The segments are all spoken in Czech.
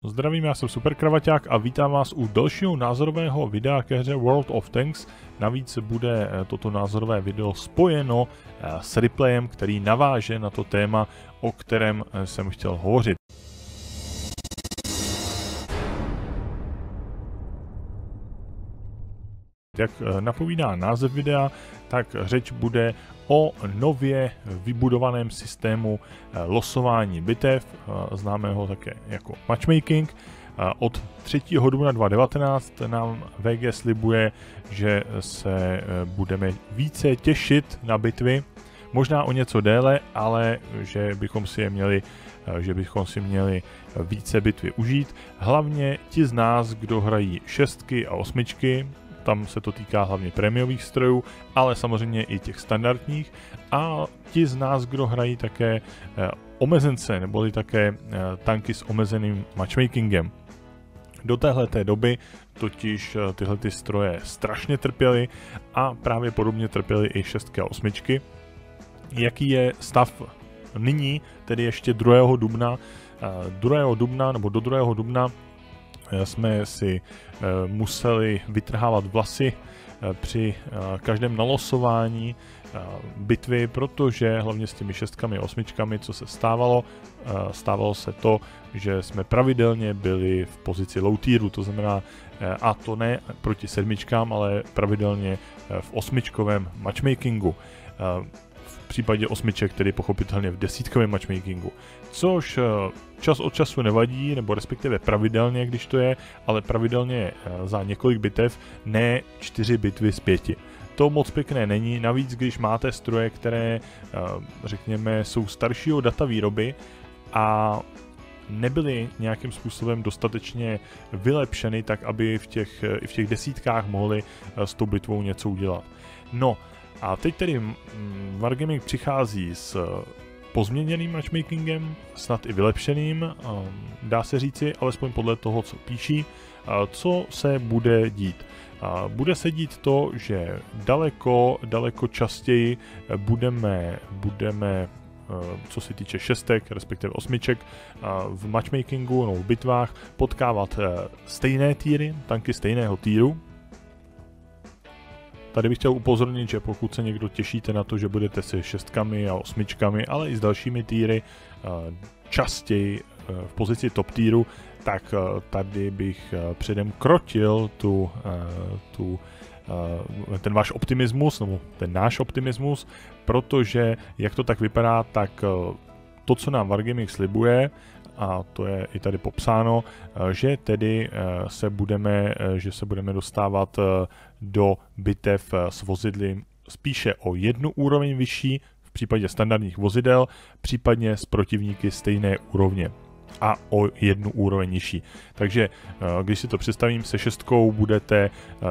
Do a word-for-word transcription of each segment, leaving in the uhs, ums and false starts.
Zdravím, já jsem Super Kravaťák a vítám vás u dalšího názorového videa ke hře World of Tanks. Navíc bude toto názorové video spojeno s replayem, který naváže na to téma, o kterém jsem chtěl hovořit. Jak napovídá název videa, tak řeč bude o nově vybudovaném systému losování bitev, známého také jako matchmaking. Od třetího dubna dva tisíce devatenáct nám V G slibuje, že se budeme více těšit na bitvy, možná o něco déle, ale že bychom si je měli, že bychom si měli více bitvy užít. Hlavně ti z nás, kdo hrají šestky a osmičky, tam se to týká hlavně prémiových strojů, ale samozřejmě i těch standardních. A ti z nás, kdo hrají také eh, omezence, neboli také eh, tanky s omezeným matchmakingem. Do téhleté doby totiž eh, tyhle ty stroje strašně trpěly a právě podobně trpěly i šestky a osmičky. Jaký je stav nyní, tedy ještě druhého dubna, eh, druhého dubna nebo do druhého dubna jsme si e, museli vytrhávat vlasy e, při e, každém nalosování e, bitvy, protože hlavně s těmi šestkami a osmičkami, co se stávalo, e, stávalo se to, že jsme pravidelně byli v pozici low tieru, to znamená, e, a to ne proti sedmičkám, ale pravidelně e, v osmičkovém matchmakingu. E, v případě osmiček, tedy pochopitelně v desítkovém matchmakingu. Což čas od času nevadí, nebo respektive pravidelně, když to je, ale pravidelně za několik bitev, ne čtyři bitvy z pěti. To moc pěkné není, navíc když máte stroje, které, řekněme, jsou staršího data výroby a nebyly nějakým způsobem dostatečně vylepšeny, tak aby v těch, i v těch desítkách mohli s tou bitvou něco udělat. No, a teď tedy Wargaming přichází s pozměněným matchmakingem, snad i vylepšeným, dá se říci, alespoň podle toho, co píší, co se bude dít. Bude se dít to, že daleko, daleko častěji budeme, budeme co se týče šestek, respektive osmiček, v matchmakingu nebo v bitvách potkávat stejné týry, tanky stejného týru. Tady bych chtěl upozornit, že pokud se někdo těšíte na to, že budete se šestkami a osmičkami, ale i s dalšími týry častěji v pozici top týru, tak tady bych předem krotil tu, tu, ten váš optimismus, nebo ten náš optimismus, protože jak to tak vypadá, tak to, co nám Wargaming slibuje, a to je i tady popsáno, že tedy se budeme, že se budeme dostávat do bitev s vozidly spíše o jednu úroveň vyšší v případě standardních vozidel, případně s protivníky stejné úrovně a o jednu úroveň nižší. Takže když si to představím, se šestkou budete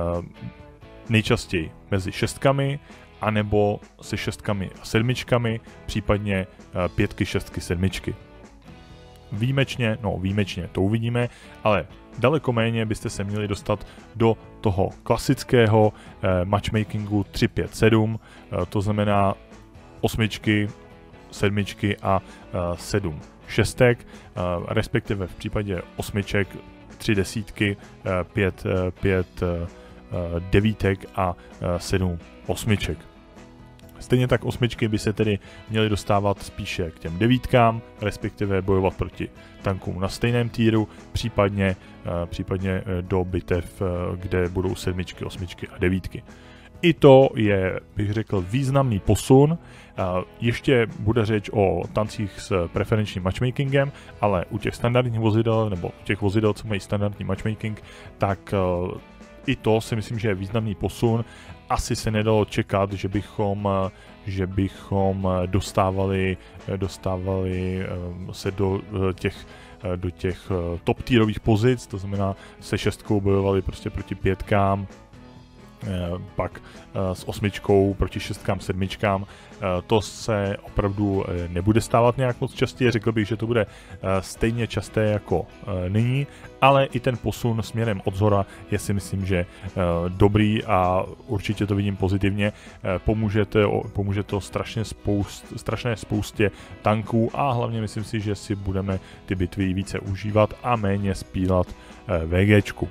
nejčastěji mezi šestkami, anebo se šestkami a sedmičkami, případně pětky, šestky, sedmičky. Výjimečně, no výjimečně, to uvidíme, ale daleko méně byste se měli dostat do toho klasického eh, matchmakingu tři pět sedm, eh, to znamená osmičky, sedmičky a eh, sedm šestek, eh, respektive v případě osmiček tři desítky, eh, pět, eh, pět eh, devítek a eh, sedm osmiček. Stejně tak osmičky by se tedy měly dostávat spíše k těm devítkám, respektive bojovat proti tankům na stejném týru, případně, případně do bitev, kde budou sedmičky, osmičky a devítky. I to je, bych řekl, významný posun. Ještě bude řeč o tancích s preferenčním matchmakingem, ale u těch standardních vozidel, nebo u těch vozidel, co mají standardní matchmaking, tak i to si myslím, že je významný posun. Asi se nedalo čekat, že bychom, že bychom dostávali, dostávali se do těch, do těch top týrových pozic, to znamená se šestkou bojovali prostě proti pětkám pak s osmičkou proti šestkám, sedmičkám. To se opravdu nebude stávat nějak moc častěji, řekl bych, že to bude stejně časté jako nyní, ale i ten posun směrem od zhora je, si myslím, že dobrý a určitě to vidím pozitivně. Pomůže to, pomůže to strašně spoust, strašné spoustě tanků a hlavně myslím si, že si budeme ty bitvy více užívat a méně spílat VGčku.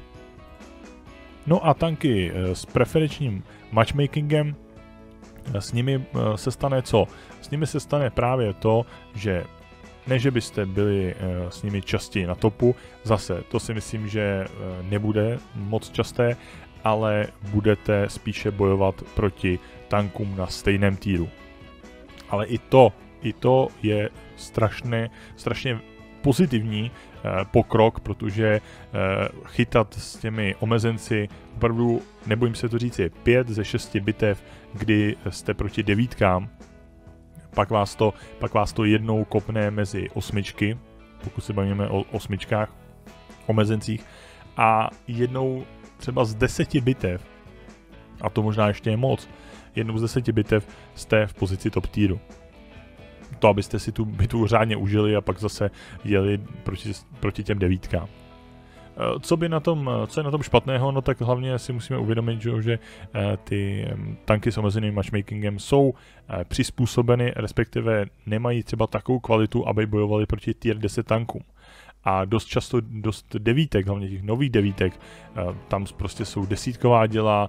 No a tanky s preferenčním matchmakingem, s nimi se stane co? S nimi se stane právě to, že ne, že byste byli s nimi častěji na topu, zase to si myslím, že nebude moc časté, ale budete spíše bojovat proti tankům na stejném týru. Ale i to, i to je strašně, strašně pozitivní pokrok, protože chytat s těmi omezenci, opravdu nebojím se to říct, je pět ze šesti bitev, kdy jste proti devítkám, pak vás to, pak vás to jednou kopne mezi osmičky, pokud se bavíme o osmičkách, omezencích, a jednou třeba z deseti bitev, a to možná ještě je moc, jednou z deseti bitev jste v pozici top týru. To, abyste si tu bitvu řádně užili a pak zase jeli proti, proti těm devítkám. Co by na tom, co je na tom špatného, no tak hlavně si musíme uvědomit, že, že ty tanky s omezeným matchmakingem jsou přizpůsobeny, respektive nemají třeba takovou kvalitu, aby bojovali proti tier deset tankům. A dost často, dost devítek, hlavně těch nových devítek, tam prostě jsou desítková děla,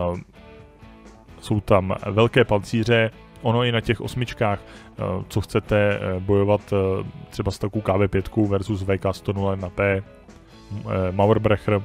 jsou tam velké pancíře. Ono i na těch osmičkách, co chcete bojovat třeba s takovou K V pět versus V K sto nula na P, Mauerbrecher,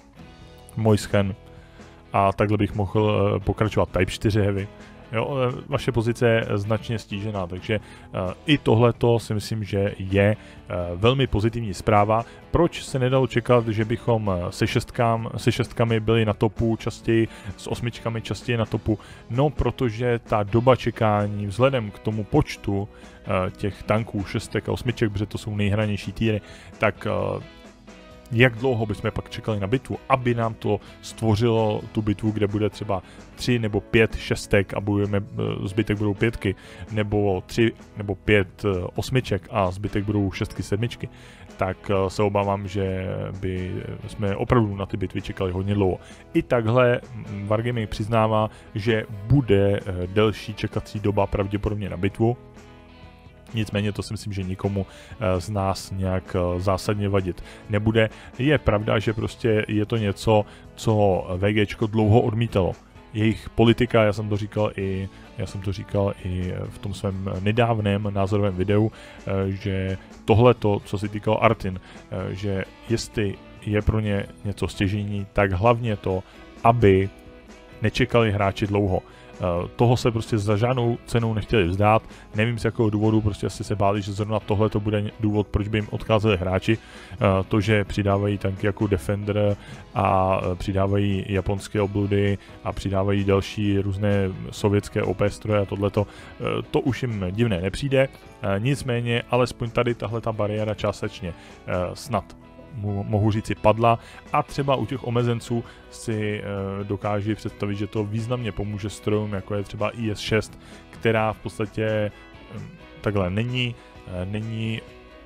Moischen a takhle bych mohl pokračovat Type čtyři Heavy. Jo, vaše pozice je značně stížená, takže uh, i tohleto si myslím, že je uh, velmi pozitivní zpráva. Proč se nedalo čekat, že bychom se, šestkám, se šestkami byli na topu častěji, s osmičkami častěji na topu? No, protože ta doba čekání vzhledem k tomu počtu uh, těch tanků, šestek a osmiček, protože to jsou nejhranější týry, tak uh, jak dlouho bychom pak čekali na bitvu, aby nám to stvořilo tu bitvu, kde bude třeba tři nebo pět šestek a bojujeme, zbytek budou pětky, nebo tři nebo pět osmiček a zbytek budou šestky, sedmičky, tak se obávám, že by jsme opravdu na ty bitvy čekali hodně dlouho. I takhle Wargaming přiznává, že bude delší čekací doba pravděpodobně na bitvu. Nicméně to si myslím, že nikomu z nás nějak zásadně vadit nebude. Je pravda, že prostě je to něco, co VGčko dlouho odmítalo. Jejich politika, já jsem to říkal i, já jsem to říkal i v tom svém nedávném názorovém videu, že tohleto, co se týkalo Artin, že jestli je pro ně něco stěžení, tak hlavně to, aby nečekali hráči dlouho. Uh, toho se prostě za žádnou cenou nechtěli vzdát, nevím z jakého důvodu, prostě asi se báli, že zrovna tohle to bude důvod, proč by jim odcházeli hráči. Uh, to, že přidávají tanky jako Defender a uh, přidávají japonské obludy a přidávají další různé sovětské O P stroje a tohleto, uh, to už jim divné nepřijde. Uh, nicméně, alespoň tady tahle ta bariéra částečně uh, snad mohu říci padla a třeba u těch omezenců si e, dokáží představit, že to významně pomůže strojům, jako je třeba I S šest, která v podstatě e, takhle není, e, není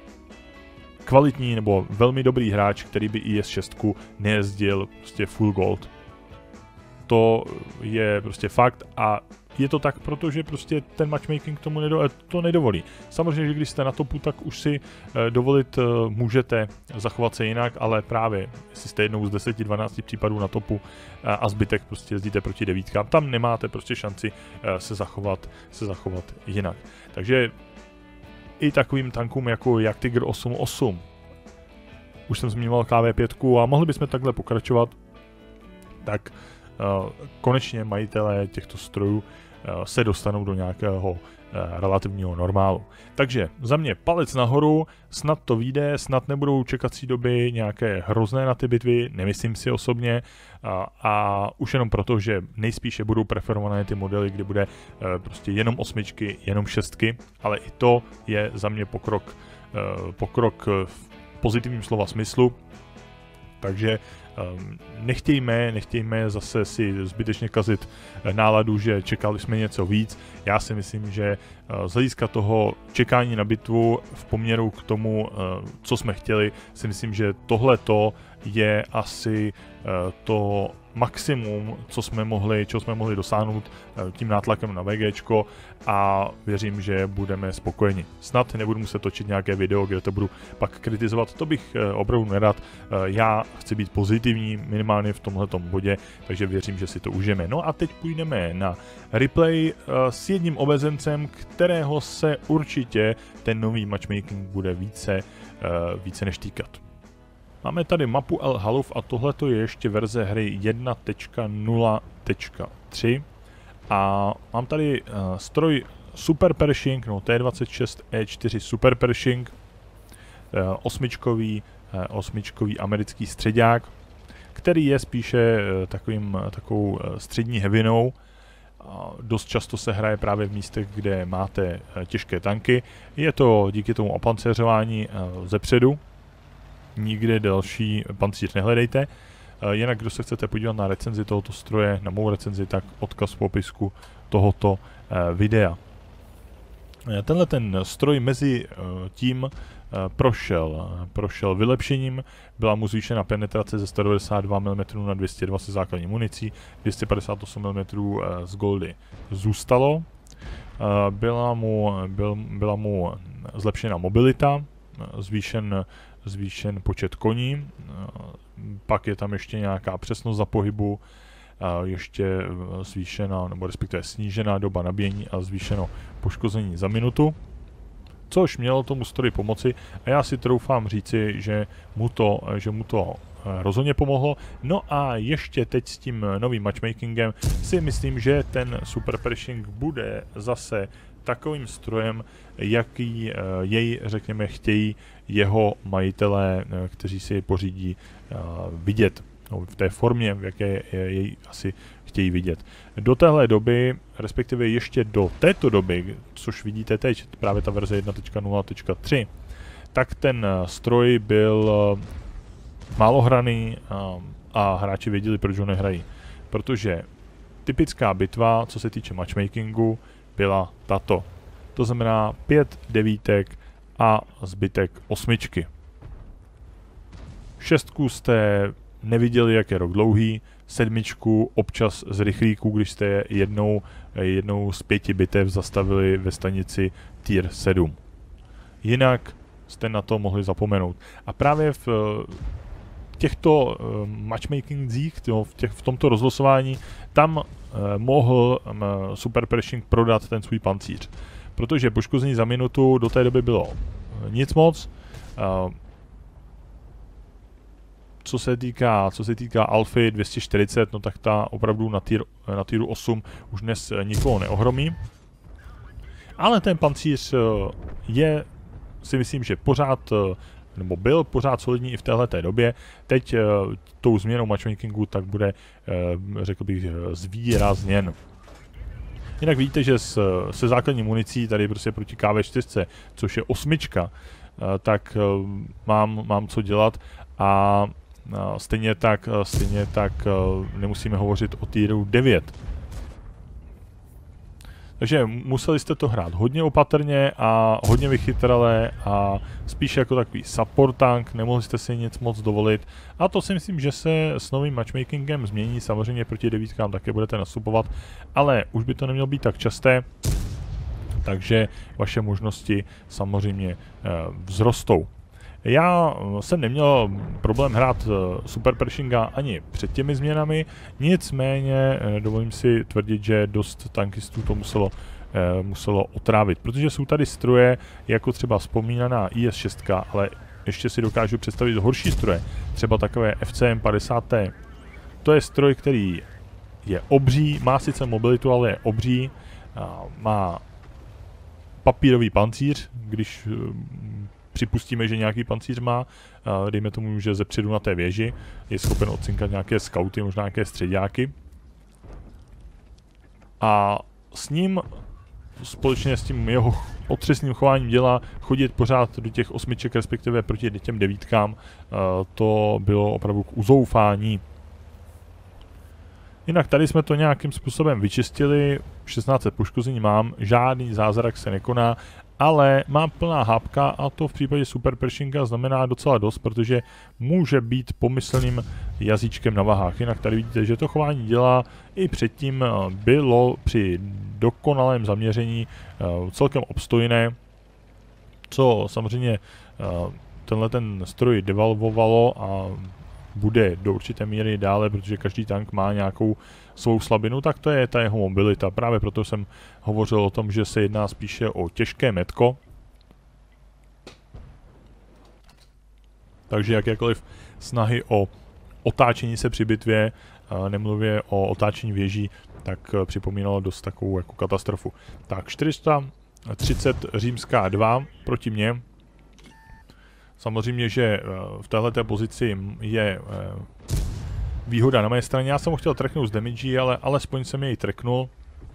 kvalitní nebo velmi dobrý hráč, který by I S šest nejezdil prostě full gold. To je prostě fakt a je to tak, protože prostě ten matchmaking tomu nedo, to nedovolí. Samozřejmě, že když jste na topu, tak už si e, dovolit e, můžete zachovat se jinak, ale právě, jestli jste jednou z deseti dvanácti případů na topu e, a zbytek prostě jezdíte proti devítkám, tam nemáte prostě šanci e, se, zachovat, se zachovat jinak. Takže i takovým tankům jako jak Tiger osm osm, už jsem zmiňoval K V pět a mohli bychom takhle pokračovat, tak e, konečně majitelé těchto strojů se dostanou do nějakého relativního normálu. Takže za mě palec nahoru, snad to vyjde, snad nebudou čekací doby nějaké hrozné na ty bitvy, nemyslím si osobně, a, a už jenom proto, že nejspíše budou preferované ty modely, kdy bude e, prostě jenom osmičky, jenom šestky, ale i to je za mě pokrok, e, pokrok v pozitivním slova smyslu. Takže nechtějme, nechtějme zase si zbytečně kazit náladu, že čekali jsme něco víc. Já si myslím, že z hlediska toho čekání na bitvu v poměru k tomu, co jsme chtěli, si myslím, že tohleto je asi to maximum, co jsme mohli, čeho jsme mohli dosáhnout tím nátlakem na VGčko a věřím, že budeme spokojeni. Snad nebudu muset točit nějaké video, kde to budu pak kritizovat, to bych opravdu nerad. Já chci být pozitivní minimálně v tomhletom bodě, takže věřím, že si to užijeme. No a teď půjdeme na replay s jedním obezencem, kterého se určitě ten nový matchmaking bude více, více než týkat. Máme tady mapu El Haluf a tohle je ještě verze hry jedna tečka nula tečka tři a mám tady uh, stroj Super Pershing, no T dvacet šest E čtyři Super Pershing, uh, osmičkový, uh, osmičkový americký středák, který je spíše uh, takovým, uh, takovou uh, střední heavinou. Uh, dost často se hraje právě v místech, kde máte uh, těžké tanky. Je to díky tomu opancéřování uh, zepředu. Nikde další pancíř nehledejte. Jinak, kdo se chcete podívat na recenzi tohoto stroje, na mou recenzi, tak odkaz v popisku tohoto videa. Tenhle ten stroj mezi tím prošel, prošel vylepšením, byla mu zvýšena penetrace ze sto devadesát dva milimetrů na dvě stě dva se základní municí, dvě stě padesát osm milimetrů z goldy zůstalo. Byla mu, byl, byla mu zlepšena mobilita, zvýšen zvýšen počet koní, pak je tam ještě nějaká přesnost za pohybu, ještě zvýšená, nebo respektive snížená doba nabíjení a zvýšeno poškození za minutu, což mělo tomu stroji pomoci a já si troufám říci, že mu to, že mu to rozhodně pomohlo. No a ještě teď s tím novým matchmakingem si myslím, že ten Super Pershing bude zase takovým strojem, jaký jej, řekněme, chtějí jeho majitelé, kteří si jej pořídí, vidět. No, v té formě, v jaké jej asi chtějí vidět. Do téhle doby, respektive ještě do této doby, což vidíte teď, právě ta verze jedna tečka nula tečka tři, tak ten stroj byl málo hraný a, a hráči věděli, proč ho nehrají. Protože typická bitva, co se týče matchmakingu, byla tato. To znamená pět devítek a zbytek osmičky. Šestku jste neviděli, jak je rok dlouhý, sedmičku občas z rychlíku, když jste jednou, jednou z pěti bitev zastavili ve stanici tier sedm. Jinak jste na to mohli zapomenout. A právě v těchto matchmakingzích, v, těch, v tomto rozlosování, tam mohl Super Pershing prodat ten svůj pancíř. Protože poškození za minutu do té doby bylo nic moc. Co se týká, co se týká Alfy dvě stě čtyřicet, no tak ta opravdu na, tier, na tieru osm už dnes nikoho neohromí. Ale ten pancíř je, si myslím, že pořád, nebo byl pořád solidní i v téhleté době. Teď tou změnou matchmakingu tak bude, řekl bych, zvýrazněn. Jinak vidíte, že s, se základní municí tady prostě proti K V čtyři, což je osmička, tak mám, mám co dělat a stejně tak, stejně tak nemusíme hovořit o tieru devět. Takže museli jste to hrát hodně opatrně a hodně vychytrale a spíš jako takový support tank, nemohli jste si nic moc dovolit. A to si myslím, že se s novým matchmakingem změní, samozřejmě proti devítkám také budete nastupovat, ale už by to nemělo být tak časté, takže vaše možnosti samozřejmě vzrostou. Já jsem neměl problém hrát Super Pershinga ani před těmi změnami, nicméně dovolím si tvrdit, že dost tankistů to muselo, muselo otrávit, protože jsou tady stroje, jako třeba vzpomínaná I S šest, ale ještě si dokážu představit horší stroje, třeba takové F C M padesát T. To je stroj, který je obří, má sice mobilitu, ale je obří, má papírový pancíř, když připustíme, že nějaký pancíř má, dejme tomu, že zepředu na té věži je schopen odcinkat nějaké skauty, možná nějaké středáky. A s ním společně s tím jeho otřesným chováním děla chodit pořád do těch osmiček, respektive proti těm devítkám, to bylo opravdu k uzoufání. Jinak tady jsme to nějakým způsobem vyčistili, šestnáct set poškození mám, žádný zázrak se nekoná, ale mám plná hápka a to v případě Super Pershinga znamená docela dost, protože může být pomyslným jazyčkem na vahách. Jinak tady vidíte, že to chování dělá i předtím bylo při dokonalém zaměření celkem obstojné, co samozřejmě tenhle ten stroj devalvovalo a bude do určité míry dále, protože každý tank má nějakou svou slabinu, tak to je ta jeho mobilita. Právě proto jsem hovořil o tom, že se jedná spíše o těžké metko. Takže jakékoliv snahy o otáčení se při bitvě, nemluvě o otáčení věží, tak připomínalo dost takovou jako katastrofu. Tak čtyři sta třicet římská dva proti mně. Samozřejmě, že v téhleté pozici je výhoda na mé straně. Já jsem ho chtěl tracknout z damage, ale alespoň jsem jej tracknul.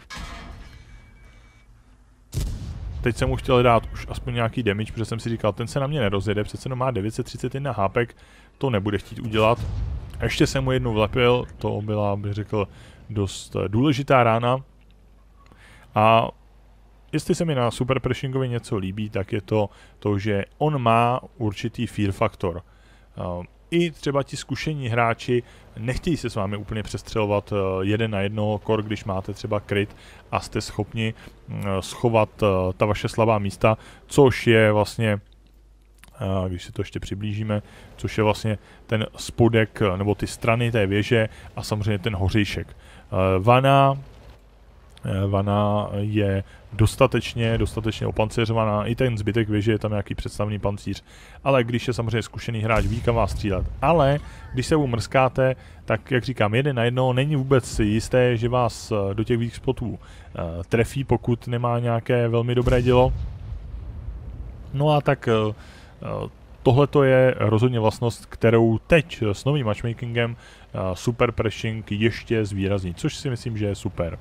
Teď jsem mu chtěl dát už aspoň nějaký damage, protože jsem si říkal, ten se na mě nerozjede, přece jenom má devět set třicet jedna hápek, to nebude chtít udělat. Ještě jsem mu jednu vlepil, to byla, bych řekl, dost důležitá rána. A jestli se mi na Super Pershingovi něco líbí, tak je to to, že on má určitý fear faktor. Uh, I třeba ti zkušení hráči nechtějí se s vámi úplně přestřelovat uh, jeden na jednoho kor, když máte třeba crit a jste schopni uh, schovat uh, ta vaše slabá místa, což je vlastně, uh, když si to ještě přiblížíme, což je vlastně ten spodek, uh, nebo ty strany té věže a samozřejmě ten hořejšek. Uh, vana Vana je dostatečně, dostatečně opancéřovaná, i ten zbytek věže je tam nějaký představný pancíř, ale když je samozřejmě zkušený hráč, ví kam vás střílet. Ale když se mu mrskáte, tak jak říkám, jeden na jednoho není vůbec jisté, že vás do těch weak spotů uh, trefí, pokud nemá nějaké velmi dobré dělo. No a tak uh, uh, tohleto je rozhodně vlastnost, kterou teď s novým matchmakingem uh, Super Pershing ještě zvýrazní, což si myslím, že je super.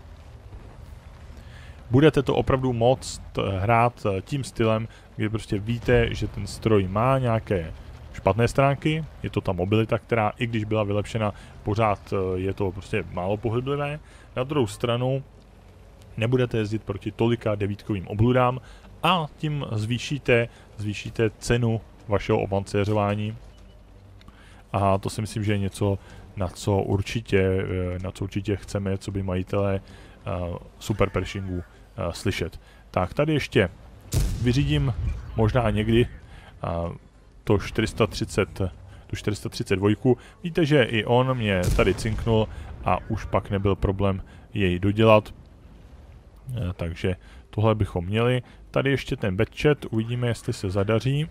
Budete to opravdu moct hrát tím stylem, kdy prostě víte, že ten stroj má nějaké špatné stránky, je to ta mobilita, která i když byla vylepšena, pořád je to prostě málo pohyblivé. Na druhou stranu nebudete jezdit proti tolika devítkovým obludám a tím zvýšíte, zvýšíte cenu vašeho opancéřování. A to si myslím, že je něco, na co určitě, na co určitě chceme, co by majitelé uh, Super Pershingu uh, slyšet. Tak, tady ještě vyřídím možná někdy uh, to čtyři sta třicet, tu čtyři sta třicet dva. Víte, že i on mě tady cinknul a už pak nebyl problém jej dodělat. Uh, takže tohle bychom měli. Tady ještě ten badchat, uvidíme, jestli se zadaří.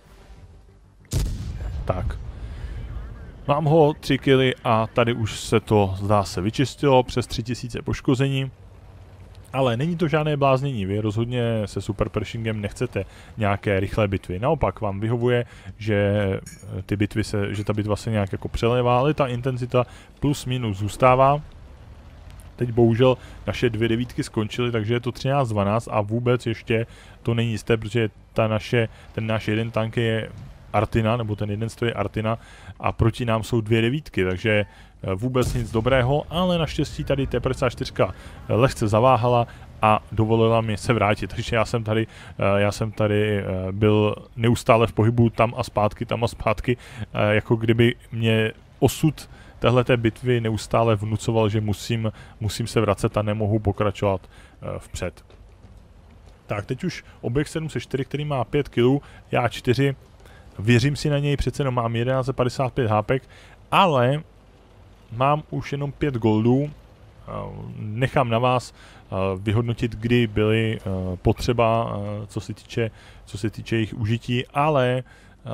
Tak. Mám ho tři killy a tady už se to, zdá se, vyčistilo přes tři tisíce poškození. Ale není to žádné bláznění, vy rozhodně se Super Pershingem nechcete nějaké rychlé bitvy. Naopak vám vyhovuje, že, ty bitvy se, že ta bitva se nějak jako přelévá, ale ta intenzita plus minus zůstává. Teď bohužel naše dvě devítky skončily, takže je to třináct dvanáct a vůbec ještě to není jisté, protože ta naše, ten náš jeden tank je Artina, nebo ten jeden stroj je Artina a proti nám jsou dvě devítky, takže vůbec nic dobrého, ale naštěstí tady T padesát čtyři lehce zaváhala a dovolila mi se vrátit, takže já jsem tady, já jsem tady byl neustále v pohybu tam a zpátky, tam a zpátky, jako kdyby mě osud téhleté bitvy neustále vnucoval, že musím, musím se vracet a nemohu pokračovat vpřed. Tak, teď už objekt sedm set čtyři, který má pět kilů, já čtyři, věřím si na něj, přece jenom mám jedenáct set padesát pět hápek, ale mám už jenom pět goldů, nechám na vás vyhodnotit, kdy byly potřeba, co se týče, co se týče jejich užití, ale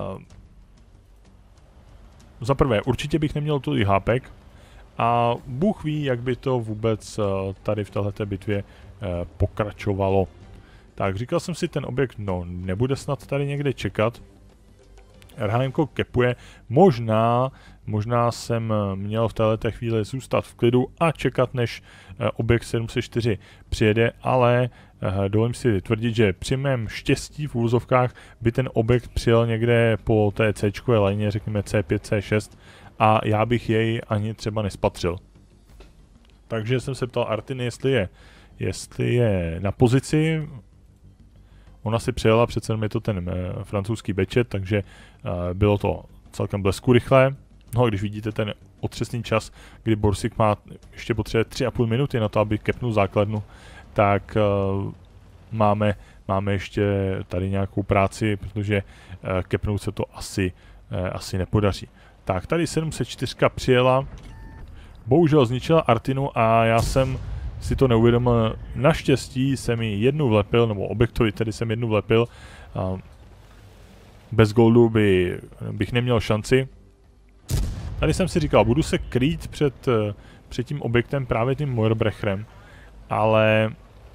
za prvé, určitě bych neměl tolik hápek a Bůh ví, jak by to vůbec tady v této bitvě pokračovalo. Tak, říkal jsem si, ten objekt, no, nebude snad tady někde čekat. R H M ko kepuje, možná, možná jsem měl v této chvíli zůstat v klidu a čekat, než objekt sedm set čtyři přijede, ale dovolím si tvrdit, že při mém štěstí v úvozovkách by ten objekt přijel někde po té C-čkové lajně, řekněme C pět, C šest, a já bych jej ani třeba nespatřil. Takže jsem se ptal Artiny, jestli je, jestli je na pozici. Ona si přijela, přece je to ten uh, francouzský bečet, takže uh, bylo to celkem blesku rychlé. No a když vidíte ten otřesný čas, kdy Borsig má ještě potřebuje tři a půl minuty na to, aby kepnul základnu, tak uh, máme, máme ještě tady nějakou práci, protože uh, kepnout se to asi, uh, asi nepodaří. Tak, tady sedm set čtyři přijela, bohužel zničila Artinu a já jsem si to neuvědomil. Naštěstí jsem ji jednu vlepil, nebo objektovi tedy jsem jednu vlepil. Uh, bez goldu by, bych neměl šanci. Tady jsem si říkal, budu se krýt před, před tím objektem právě tím Moerbrecherem, ale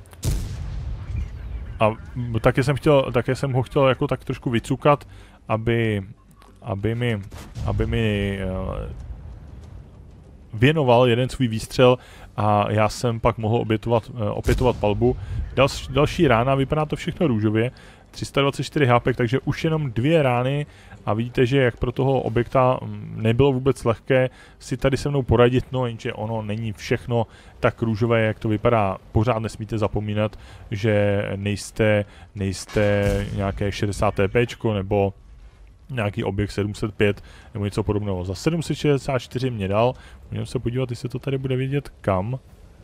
a také jsem chtěl, také jsem ho chtěl jako tak trošku vycukat, aby, aby mi, aby mi uh, věnoval jeden svůj výstřel a já jsem pak mohl obětovat, uh, opětovat palbu. Dal, další rána, vypadá to všechno růžově, tři sta dvacet čtyři hápek, takže už jenom dvě rány a vidíte, že jak pro toho objekta nebylo vůbec lehké si tady se mnou poradit, no jenže ono není všechno tak růžové, jak to vypadá. Pořád nesmíte zapomínat, že nejste, nejste nějaké šedesát TPčko nebo nějaký objekt sedm set pět nebo něco podobného. Za sedm set šedesát čtyři mě dal, můžeme se podívat, jestli to tady bude vidět kam.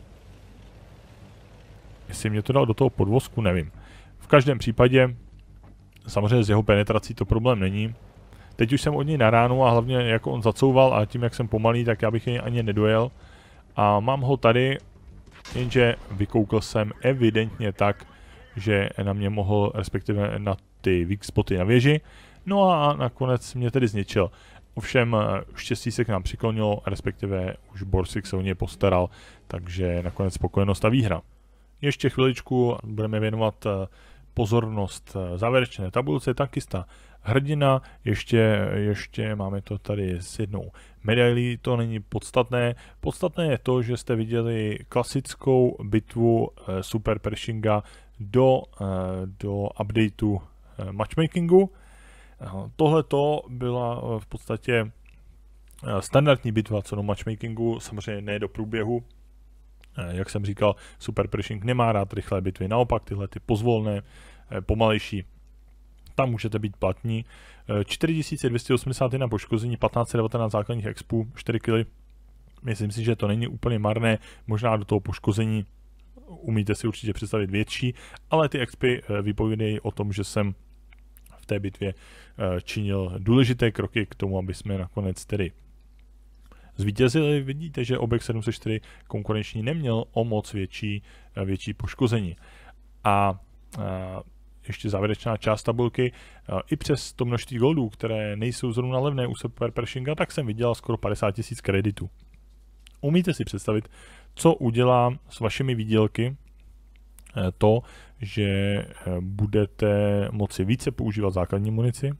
Jestli mě to dal do toho podvozku, nevím. V každém případě, samozřejmě s jeho penetrací to problém není. Teď už jsem od něj na ránu a hlavně jako on zacouval a tím jak jsem pomalý, tak já bych jej ani nedojel. A mám ho tady, jenže vykoukl jsem evidentně tak, že na mě mohl, respektive na ty weak spoty na věži. No a nakonec mě tedy zničil. Ovšem štěstí se k nám přiklonilo, respektive už Borsig se o něj postaral, takže nakonec spokojenost a výhra. Ještě chviličku budeme věnovat pozornost závěrečné tabulce tankista hrdina, ještě, ještě máme to tady s jednou medailí, to není podstatné. Podstatné je to, že jste viděli klasickou bitvu eh, Super Pershinga do, eh, do updateu eh, matchmakingu. Eh, Tohle to byla eh, v podstatě eh, standardní bitva co do matchmakingu, samozřejmě ne do průběhu. Eh, jak jsem říkal, Super Pershing nemá rád rychlé bitvy, naopak tyhle ty pozvolné, eh, pomalejší, tam můžete být platní. čtyři tisíce dvě stě osmdesát jedna poškození, patnáct set devatenáct základních expů, čtyři kily. Myslím si, že to není úplně marné, možná do toho poškození umíte si určitě představit větší, ale ty expy vypovídají o tom, že jsem v té bitvě činil důležité kroky k tomu, aby jsme nakonec tedy zvítězili. Vidíte, že objekt sedm set čtyři konkurenční neměl o moc větší, větší poškození. A, a ještě závěrečná část tabulky, i přes to množství goldů, které nejsou zrovna levné u Super Pershinga, tak jsem vydělal skoro padesát tisíc kreditů. Umíte si představit, co udělá s vašimi výdělky to, že budete moci více používat základní munici?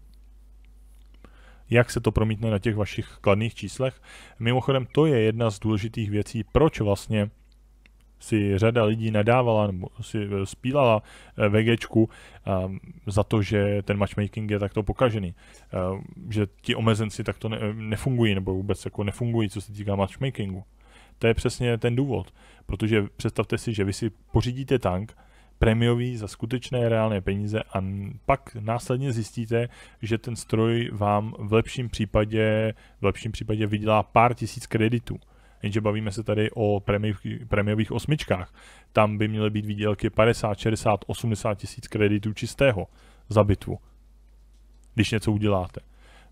Jak se to promítne na těch vašich kladných číslech? Mimochodem, to je jedna z důležitých věcí, proč vlastně si řada lidí nadávala nebo si spílala VGčku um, za to, že ten matchmaking je takto pokažený. Um, že ti omezenci takto ne, nefungují nebo vůbec jako nefungují, co se týká matchmakingu. To je přesně ten důvod, protože představte si, že vy si pořídíte tank prémiový za skutečné reálné peníze a pak následně zjistíte, že ten stroj vám v lepším případě, v lepším případě vydělá pár tisíc kreditů. Jenže bavíme se tady o prémiových osmičkách. Tam by měly být výdělky padesát, šedesát, osmdesát tisíc kreditů čistého za bitvu, když něco uděláte.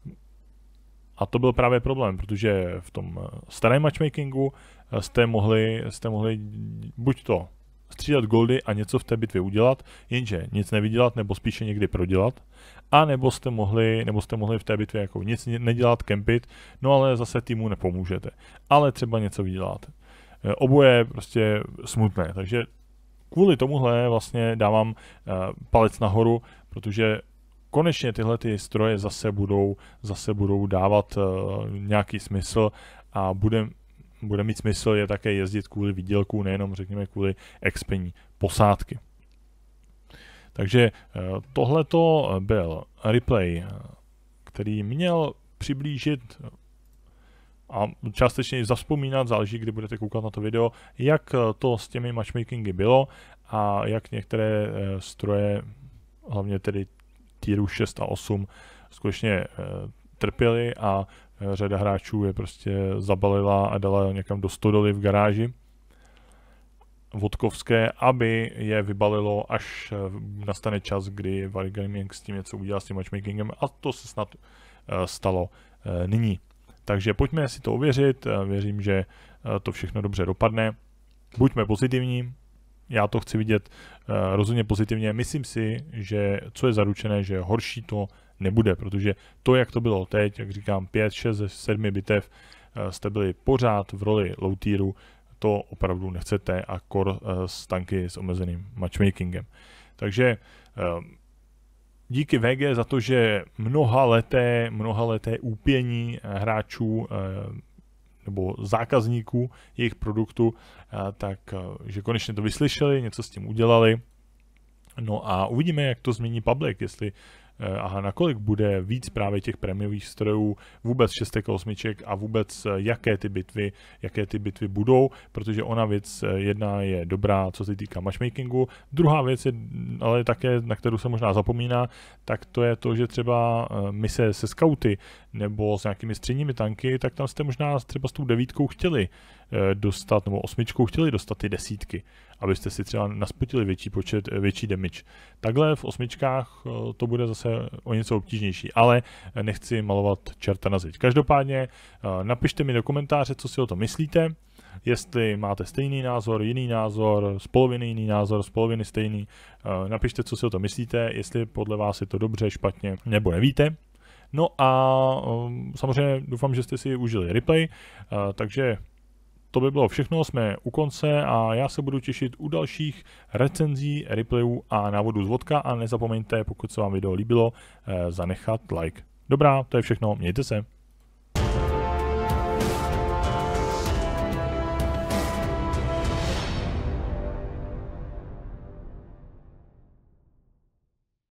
A to byl právě problém, protože v tom starém matchmakingu jste mohli, jste mohli buď to střídat goldy a něco v té bitvě udělat, jenže nic nevydělat, nebo spíše někdy prodělat, a nebo jste mohli, nebo jste mohli v té bitvě jako nic nedělat, kempit, no ale zase týmu nepomůžete, ale třeba něco vyděláte. Oboje je prostě smutné, takže kvůli tomuhle vlastně dávám uh, palec nahoru, protože konečně tyhle ty stroje zase budou, zase budou dávat uh, nějaký smysl a bude bude mít smysl je také jezdit kvůli výdělku, nejenom řekněme kvůli expení posádky. Takže tohleto byl replay, který měl přiblížit a částečně i zavzpomínat, záleží, kdy budete koukat na to video, jak to s těmi matchmakingy bylo a jak některé stroje, hlavně tedy tieru šest a osm, skutečně trpěly a řada hráčů je prostě zabalila a dala někam do stodoly v garáži vodkovské, aby je vybalilo, až nastane čas, kdy Wargaming s tím něco udělá s tím matchmakingem, a to se snad stalo nyní. Takže pojďme si to ověřit, věřím, že to všechno dobře dopadne. Buďme pozitivní, já to chci vidět rozhodně pozitivně. Myslím si, že co je zaručené, že horší to nebude, protože to, jak to bylo teď, jak říkám, pět, šest ze sedmi bitev, jste byli pořád v roli low tieru, to opravdu nechcete, a core s tanky s omezeným matchmakingem. Takže díky V G za to, že mnoha leté, mnoha leté úpění hráčů nebo zákazníků jejich produktu, tak že konečně to vyslyšeli, něco s tím udělali. No a uvidíme, jak to změní public, jestli a nakolik bude víc právě těch prémiových strojů, vůbec šestek a osmiček a vůbec jaké ty bitvy, jaké ty bitvy budou, protože ona věc jedna je dobrá, co se týká matchmakingu, druhá věc je, ale také, na kterou se možná zapomíná, tak to je to, že třeba mise se skauty nebo s nějakými středními tanky, tak tam jste možná třeba s tou devítkou chtěli dostat, nebo osmičkou chtěli dostat ty desítky, abyste si třeba naspotili větší počet, větší damage. Takhle v osmičkách to bude zase o něco obtížnější, ale nechci malovat čerta na zeď. Každopádně napište mi do komentáře, co si o tom myslíte, jestli máte stejný názor, jiný názor, z poloviny jiný názor, z poloviny stejný. Napište, co si o tom myslíte, jestli podle vás je to dobře, špatně, nebo nevíte. No a samozřejmě doufám, že jste si užili replay, takže to by bylo všechno, jsme u konce a já se budu těšit u dalších recenzí, replayů a návodů z vodka, a nezapomeňte, pokud se vám video líbilo, zanechat like. Dobrá, to je všechno, mějte se.